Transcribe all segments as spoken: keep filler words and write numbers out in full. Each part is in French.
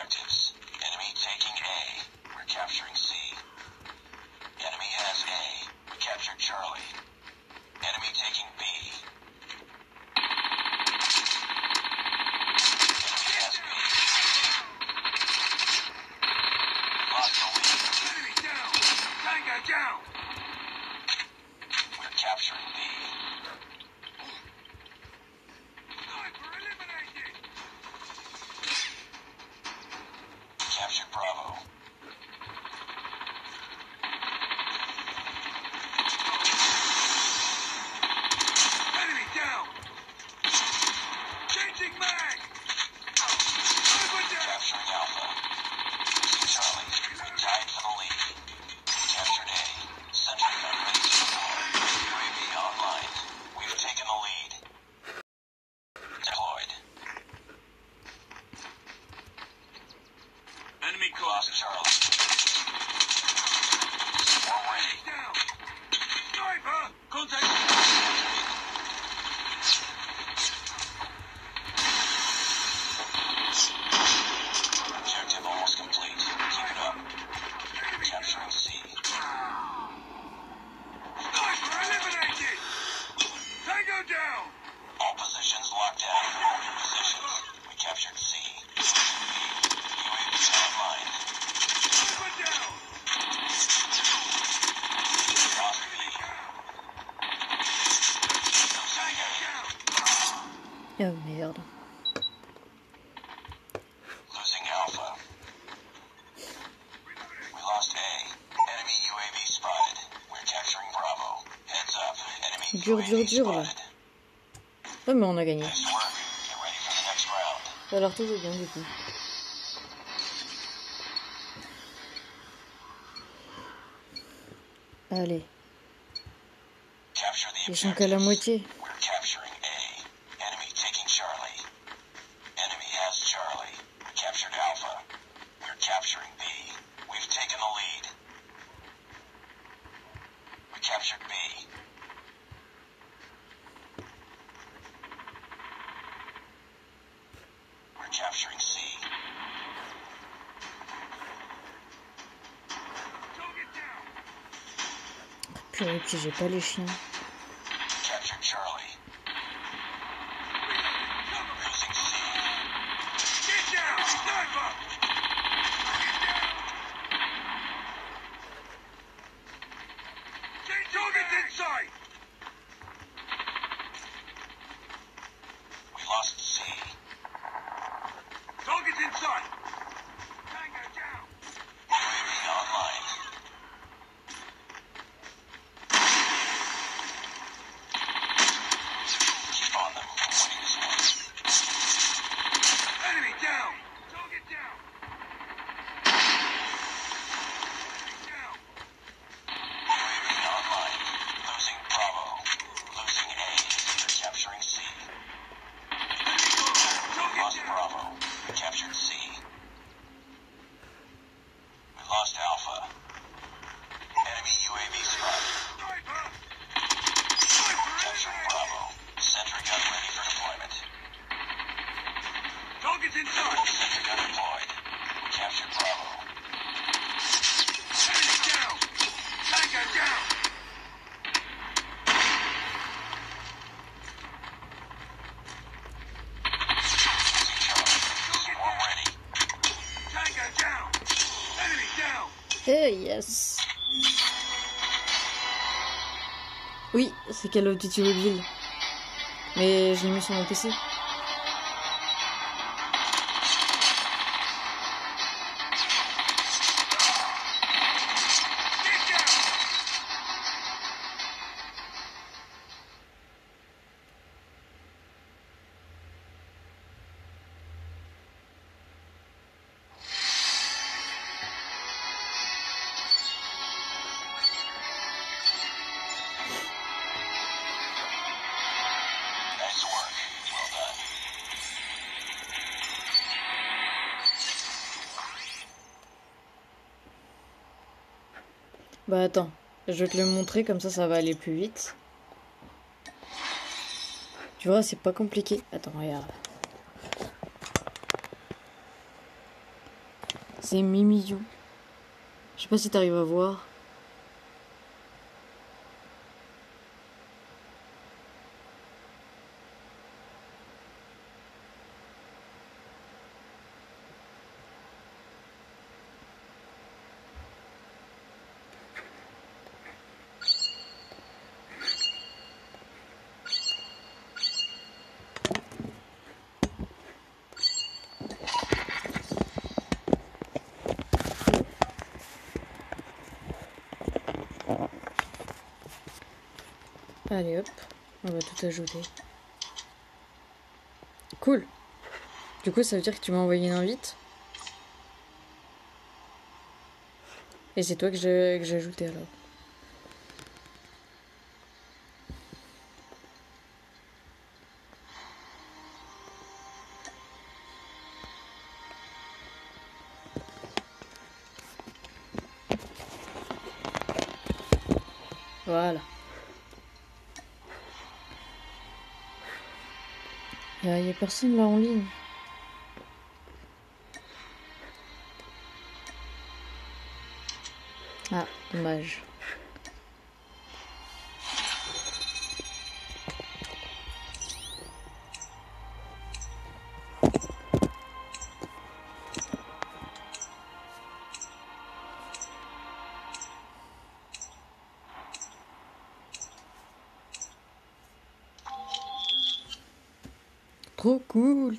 objectives. Enemy taking A. We're capturing C. Enemy has A. We captured Charlie. Enemy taking B. Enemy has B. Lost the lead. Enemy down! Tango down! We're capturing B. Sniper eliminated! Captured Bravo. Enemy down! Changing mag! Over down! Capturing Alpha. Losing Charlie. We tied for the lead. We captured A. Sentry gun ready to deploy. U A V online. We've taken the lead. Deployed. Enemy We lost Charlie. We're ready. down! Sniper! Contact! Objective almost complete. Keep it up. Capturing C. Sniper eliminated! Tango down! All positions locked down. Hold your positions. We captured C. Losing B. U A V online. Sniper down! Lost B. Losing A. Oh merde. Losing Alpha. We lost A. Enemy U A V spotted. We're capturing Bravo. Heads up. Enemy Dur, U A V dur, dur, là. spotted. Oh mais on a gagné. Nice work. Get ready for the next round. Ça a l'air tout bien du coup. Allez, Capture the ils sont qu'à la objectives. moitié. We're capturing A. Enemy taking Charlie. Enemy has Charlie. We captured Alpha. We're capturing B. We've taken the lead. We captured B. We're capturing C. Target down! Purée, puis j'ai pas les chiens. Captured Charlie. Losing C. Get down! Sniper! Get targets in sight! We lost C. Targets in sight! Tango down! U A V online. Keep on them. We're winning this one. Enemy down! Target down! Enemy down! U A V online. Losing Bravo. Losing A. We're capturing C. Enemy contact! Target Lost down! Bravo. We captured C. We lost Alpha. Enemy U A V spotted. Sniper! Sniper Capturing eliminated! Bravo. Sentry gun ready for deployment. Targets in sight! Sentry gun deployed. We captured Bravo. Enemy down! Tango down! Losing Charlie. Swarm ready. Tango down! Enemy down! Eh yes. Oui, c'est Call of Duty Mobile. Mais je l'ai mis sur mon P C. Get down! Nice work. Well done. Bah attends, je vais te le montrer comme ça, ça va aller plus vite. Tu vois, c'est pas compliqué. Attends, regarde. C'est Mimizou. Je sais pas si t'arrives à voir. Allez hop, on va tout ajouter. Cool. Du coup, ça veut dire que tu m'as envoyé une invite. Et c'est toi que j'ai que j'ai ajouté alors. Voilà. Il n'y a, y a personne là en ligne. Ah, dommage. Trop cool.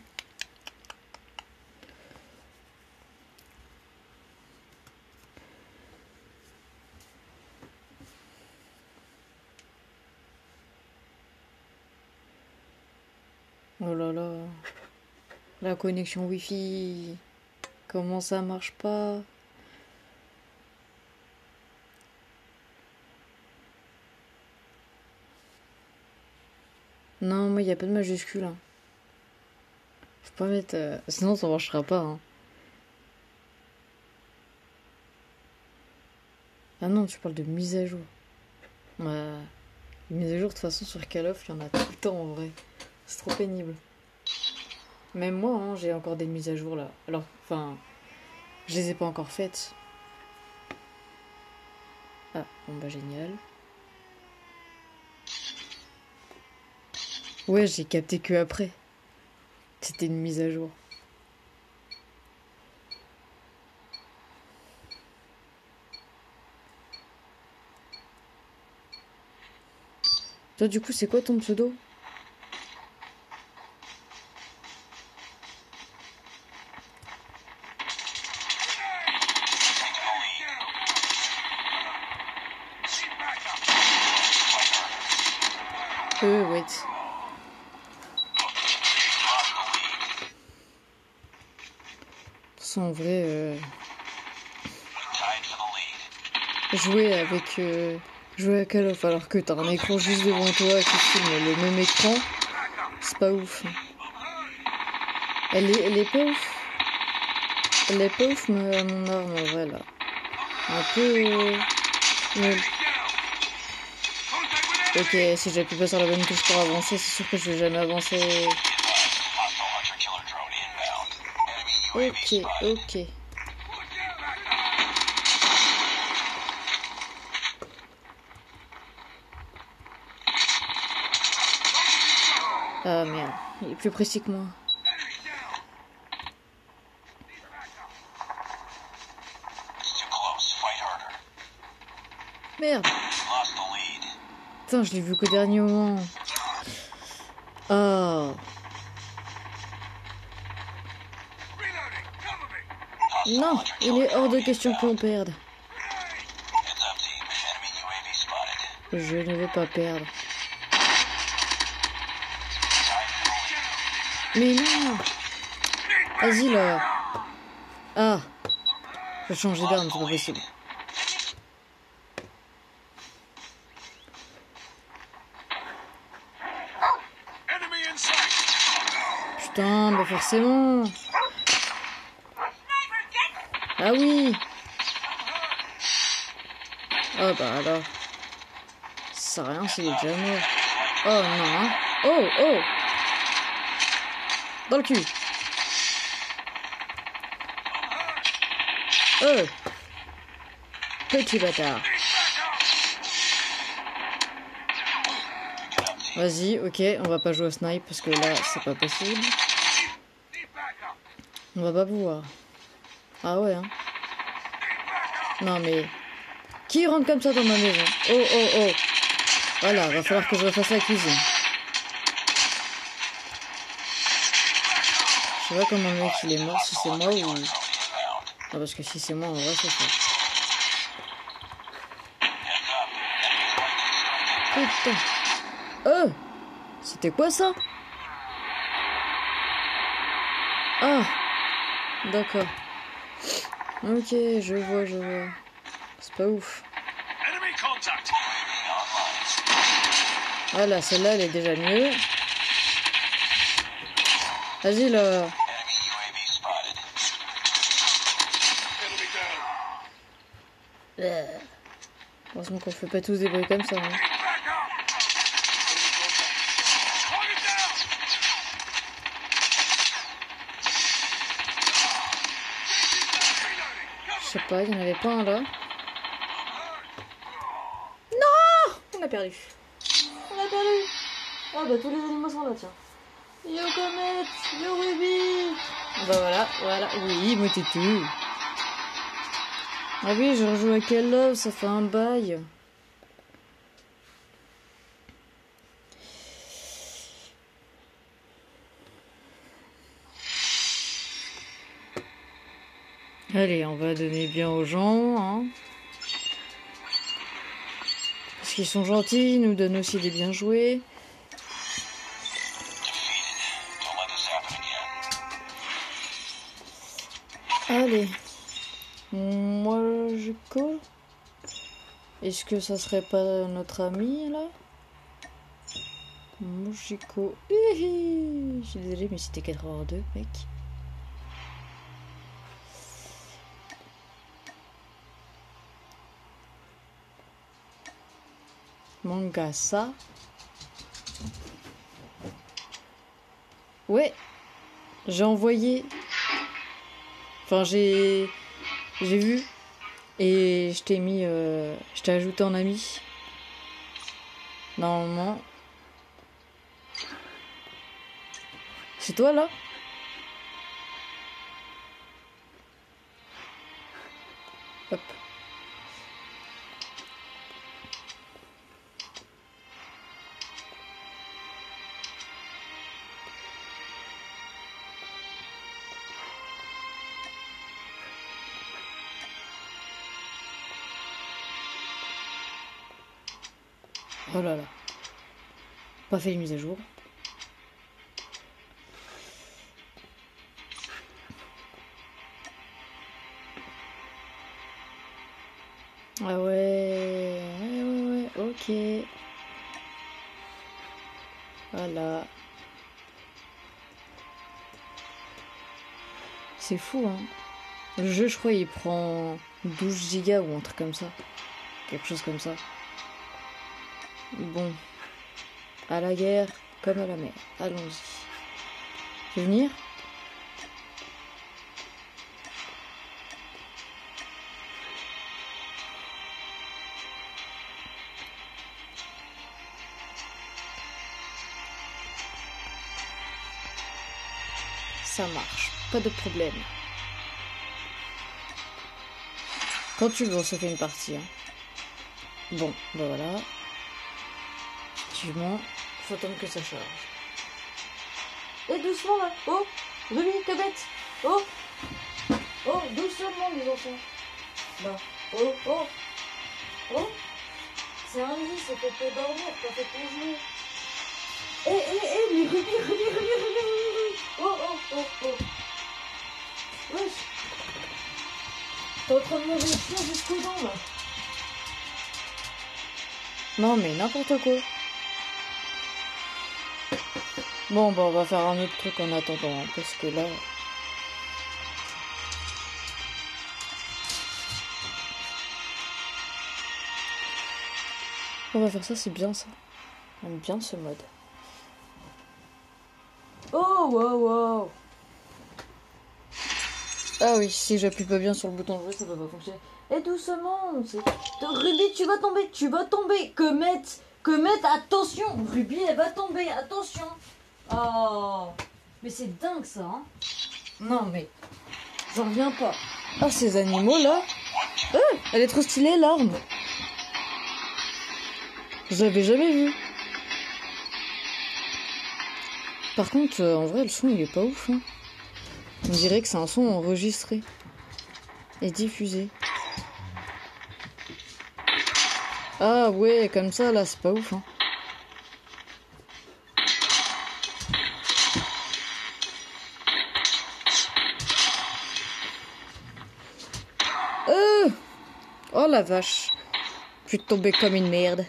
Oh là là. La connexion Wi-Fi. Comment ça marche pas? Non, moi, il n'y a pas de majuscule. Hein. Faut pas mettre... euh, Sinon, ça marchera pas. Hein. Ah non, tu parles de mise à jour. Bah, les mises à jour, de toute façon, sur Call of, il y en a tout le temps, en vrai. C'est trop pénible. Même moi, hein, j'ai encore des mises à jour, là. Alors, enfin... Je les ai pas encore faites. Ah, bon bah génial. Ouais, j'ai capté que après. C'était une mise à jour. Toi, du coup, c'est quoi ton pseudo? Euh, wait. De toute façon, en vrai, euh... jouer avec... Euh... Jouer à Call of alors que t'as un écran juste devant toi qui filme le même écran, c'est pas ouf. Elle est, elle est pas ouf. Elle est pas ouf, mais mon arme, en vrai, là. Un peu... Euh... Nul. Ok, si j'appuie pas sur la bonne touche pour avancer, c'est sûr que je vais jamais avancer. Ok, ok. Ah merde, il est plus précis que moi. Merde. Putain, je l'ai vu qu'au dernier moment. Ah. Non, il est hors de question qu'on perde. Je ne vais pas perdre. Mais non. Vas-y là. Ah. Je vais changer d'arme, c'est pas possible. Putain, bah forcément. Ah oui. Oh bah alors. Ça sert à rien, c'est déjà mort. Oh non. Hein. Oh, oh. Dans le cul. Oh. Petit bâtard. Vas-y, ok, on va pas jouer au snipe parce que là, c'est pas possible. On va pas pouvoir. Ah ouais, hein. Non mais... Qui rentre comme ça dans ma maison? Oh, oh, oh. Voilà, va falloir que je refasse la cuisine. Je sais pas comment le mec il est mort, si c'est moi ou... Non, parce que si c'est moi, en vrai, c'est ça. Putain. Oh! C'était quoi ça? Ah! D'accord. Ok, je vois, je vois. C'est pas ouf. Voilà, celle-là, elle est déjà mieux. Vas-y, là. Heureusement qu'on fait pas tous des bruits comme ça. Hein. Je sais pas, il y en avait pas un là. Non! On a perdu. On a perdu. Ah bah tous les animaux sont là, tiens. Yo Comet, yo Ruby. Bah voilà, voilà. Oui, moi t'es tout. Ah oui, je rejoue à quel love, ça fait un bail. Allez, on va donner bien aux gens, hein. Parce qu'ils sont gentils, ils nous donnent aussi des bien joués. Allez. Mojiko. Est-ce que ça serait pas notre ami, là? Mojiko. Je suis désolée, mais c'était quatre heures deux, mec. Mangasa. Ouais. J'ai envoyé. Enfin, j'ai... J'ai vu. Et je t'ai mis... Euh... Je t'ai ajouté en ami. Normalement. C'est toi, là? Hop. Oh là là. Pas fait les mises à jour. Ah ouais. Ouais, ouais, ouais. Ok. Voilà. C'est fou, hein. Le jeu, je crois, il prend douze gigas ou un truc comme ça. Quelque chose comme ça. Bon. À la guerre, comme à la mer. Allons-y. Tu veux venir? Ça marche. Pas de problème. Quand tu veux, on se fait une partie. Hein. Bon, ben voilà. Effectivement, faut attendre que ça charge. Et doucement là. Oh, Ruby, t'es bête. Oh, oh, doucement les enfants. Là. Oh, oh, oh. C'est un lit, c'est fait pour dormir, pas fait pour jouer. Eh, eh, eh, mais Ruby, Ruby, Ruby, Ruby, Ruby. Oh, oh, oh, oh. Wesh. T'es en train de manger le chien jusqu'aux dents là. Non mais n'importe quoi. Bon bah on va faire un autre truc en attendant hein, parce que là... On va faire ça, c'est bien ça. J'aime bien ce mode. Oh wow wow. Ah oui, si j'appuie pas bien sur le bouton de jouer, ça va pas fonctionner. Et doucement, c'est... Ruby, tu vas tomber, tu vas tomber. Comet, Comet, attention. Ruby, elle va tomber, attention. Oh, mais c'est dingue ça, hein. Non mais, j'en reviens pas. Ah, ces animaux-là. Ah, elle est trop stylée, l'arme. Je l'avais jamais vue. Par contre, euh, en vrai, le son, il est pas ouf, hein. On dirait que c'est un son enregistré et diffusé. Ah ouais, comme ça, là, c'est pas ouf, hein. Euh oh la vache. Je suis tombée comme une merde.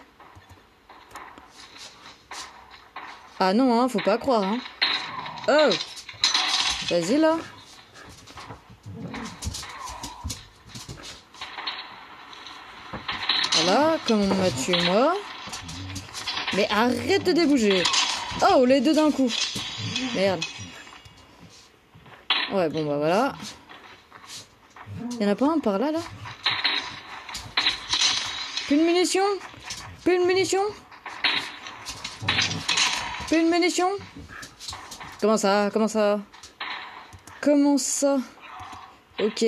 Ah non, hein, faut pas croire, hein. Oh, vas-y, là. Voilà, comme on m'a tué moi. Mais arrête de débouger. Oh, les deux d'un coup. Merde. Ouais, bon, bah voilà. Y'en a pas un par là, là? Plus de munitions? Plus de munitions? Plus de munitions? Comment ça? Comment ça? Comment ça? Ok.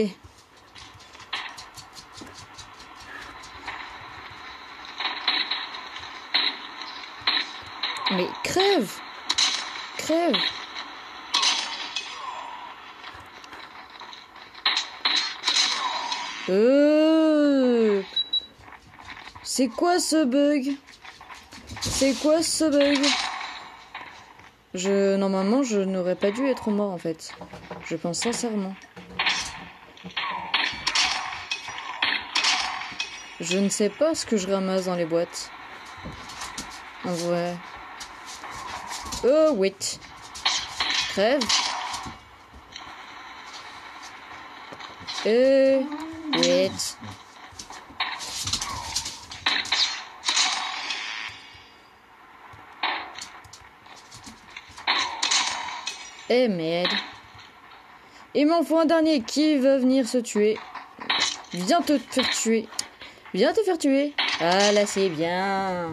Mais crève! Crève! Euh... C'est quoi ce bug? C'est quoi ce bug? Je... Normalement, je n'aurais pas dû être mort, en fait. Je pense sincèrement. Je ne sais pas ce que je ramasse dans les boîtes. En vrai. Oh, wait. Crève. Euh... Wait. Eh merde. Il m'en faut un dernier. Qui va venir se tuer? Viens te faire tuer. Viens te faire tuer. Ah là c'est bien.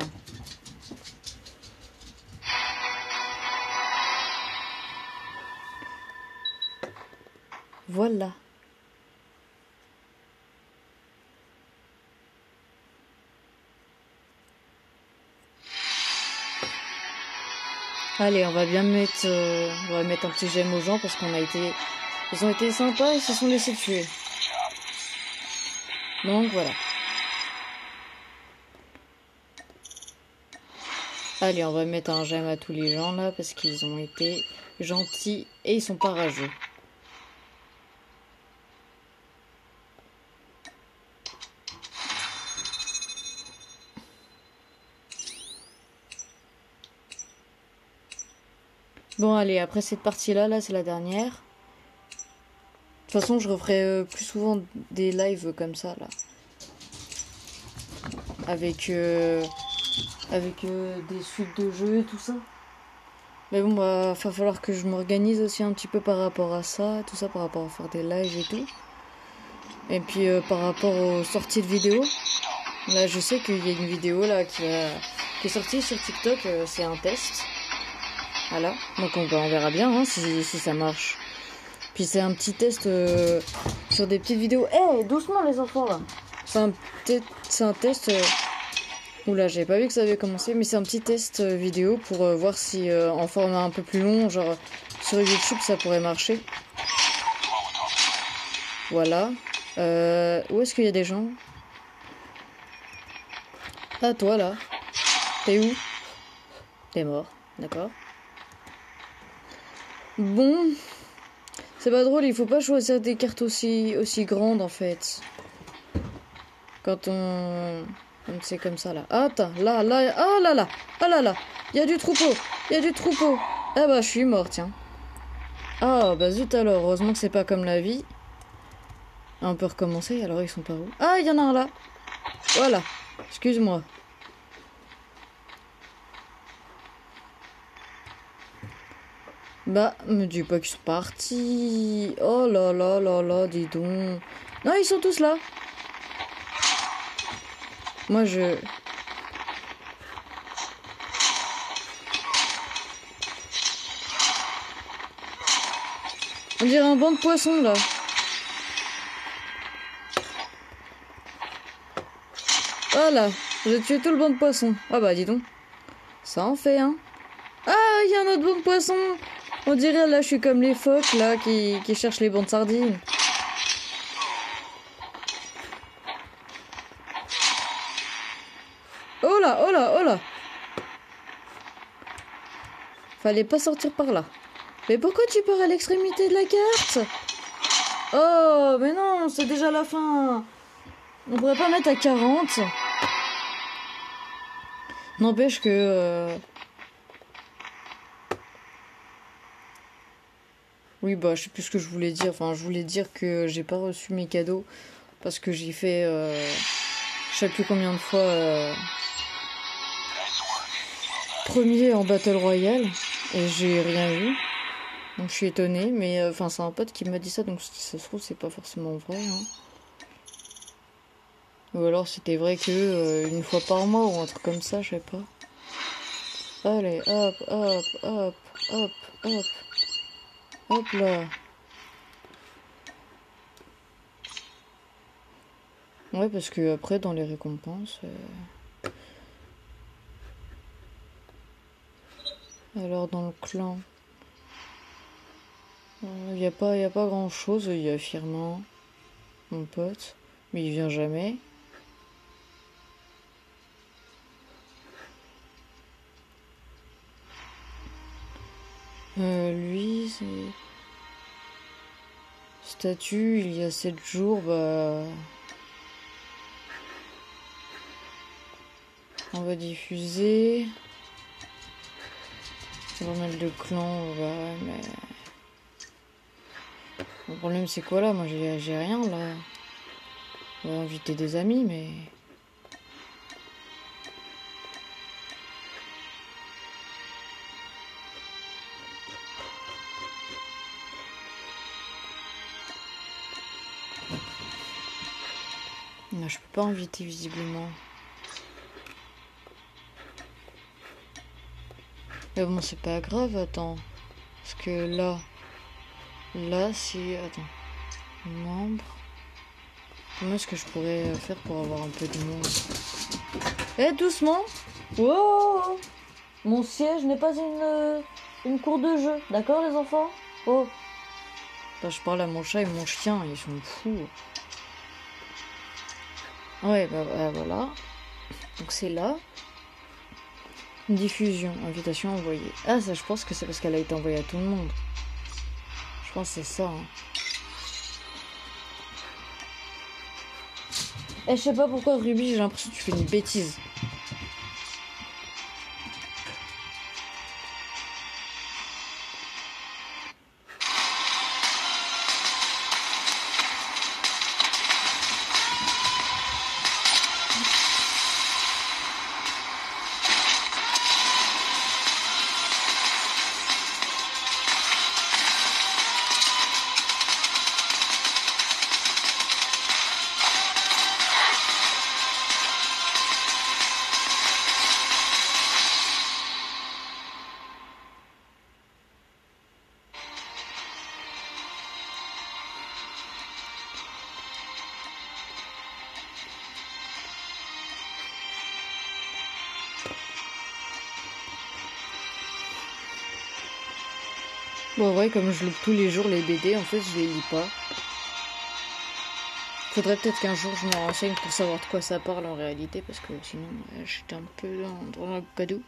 Voilà. Allez, on va bien mettre, euh, on va mettre un petit j'aime aux gens parce qu'on a été, ils ont été sympas et se sont laissés tuer. Donc voilà. Allez, on va mettre un j'aime à tous les gens là parce qu'ils ont été gentils et ils sont pas rageux. Bon allez, après cette partie-là, là, c'est la dernière. De toute façon, je referai euh, plus souvent des lives comme ça, là. Avec, euh, avec euh, des suites de jeux et tout ça. Mais bon, bah, va falloir que je m'organise aussi un petit peu par rapport à ça, tout ça, par rapport à faire des lives et tout. Et puis, euh, par rapport aux sorties de vidéos. Là, je sais qu'il y a une vidéo, là, qui, a, qui est sortie sur TikTok, euh, c'est un test. Voilà, donc on, on verra bien hein, si, si ça marche. Puis c'est un petit test euh, sur des petites vidéos. Eh, hey, doucement les enfants là. C'est un, c'est un test... Euh... Oula, j'avais pas vu que ça avait commencé, mais c'est un petit test euh, vidéo pour euh, voir si euh, en format un peu plus long, genre sur YouTube, ça pourrait marcher. Voilà. Euh, où est-ce qu'il y a des gens? Ah, toi là. T'es où? T'es mort, d'accord. Bon, c'est pas drôle, il faut pas choisir des cartes aussi, aussi grandes en fait. Quand on... C'est comme ça là. Ah, attends, là, là, ah là là, ah là là, il y a du troupeau, il y a du troupeau. Ah bah je suis mort, tiens. Ah bah zut alors, heureusement que c'est pas comme la vie. Ah, on peut recommencer, alors ils sont pas où? Ah, il y en a un là. Voilà, excuse-moi. Bah, me dis pas qu'ils sont partis. Oh là là là là, dis donc. Non, ils sont tous là. Moi, je... On dirait un banc de poissons, là. Voilà, j'ai tué tout le banc de poissons. Ah bah, dis donc. Ça en fait, hein. Ah, il y a un autre banc de poissons. On dirait, là, je suis comme les phoques, là, qui, qui cherchent les bancs de sardines. Oh là, oh là, oh là. Fallait pas sortir par là. Mais pourquoi tu pars à l'extrémité de la carte? Oh, mais non, c'est déjà la fin. On pourrait pas mettre à quarante. N'empêche que... Euh... Oui, bah, je sais plus ce que je voulais dire. Enfin, je voulais dire que j'ai pas reçu mes cadeaux. Parce que j'ai fait... Euh... Je sais plus combien de fois... Euh... Premier en Battle Royale. Et j'ai rien eu. Donc je suis étonnée. Mais enfin, euh, c'est un pote qui m'a dit ça. Donc si ça se trouve, c'est pas forcément vrai. Hein. Ou alors c'était vrai que euh, une fois par mois ou un truc comme ça, je sais pas. Allez, hop, hop, hop, hop, hop. Hop là. Ouais, parce que après, dans les récompenses... Euh... Alors, dans le clan... Il euh, n'y a pas, y a pas grand-chose. Il y a Firmin, mon pote. Mais il vient jamais. Euh, lui, c'est... Statut, il y a sept jours, bah... On va diffuser. Pas mal de clans, ouais, mais... Le problème, c'est quoi, là? Moi, j'ai, j'ai rien, là. On va inviter des amis, mais... Non, je peux pas inviter, visiblement. Mais bon, c'est pas grave, attends. Parce que là... Là, si... Attends. Membre... Comment est-ce que je pourrais faire pour avoir un peu de monde? Eh, doucement. Oh, mon siège n'est pas une, une cour de jeu. D'accord, les enfants? Oh. Là, je parle à mon chat et mon chien. Ils sont fous. Ouais, bah, bah voilà. Donc c'est là. Diffusion. Invitation envoyée. Ah, ça, je pense que c'est parce qu'elle a été envoyée à tout le monde. Je pense que c'est ça. Hein. Eh, je sais pas pourquoi, Ruby, j'ai l'impression que tu fais une bêtise. Bon, ouais, comme je loupe tous les jours les B D, en fait, je les lis pas. Faudrait peut-être qu'un jour je me renseigne pour savoir de quoi ça parle en réalité, parce que sinon, ouais, j'étais un peu dans, dans le cadeau.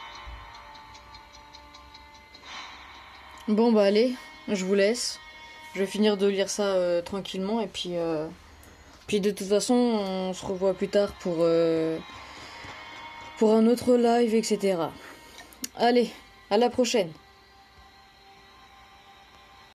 Bon bah allez, je vous laisse. Je vais finir de lire ça euh, tranquillement et puis, euh, puis de toute façon, on se revoit plus tard pour, euh, pour un autre live, et cetera. Allez, à la prochaine.